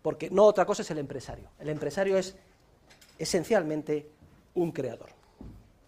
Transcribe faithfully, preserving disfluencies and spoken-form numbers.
porque no otra cosa es el empresario. El empresario es esencialmente un creador.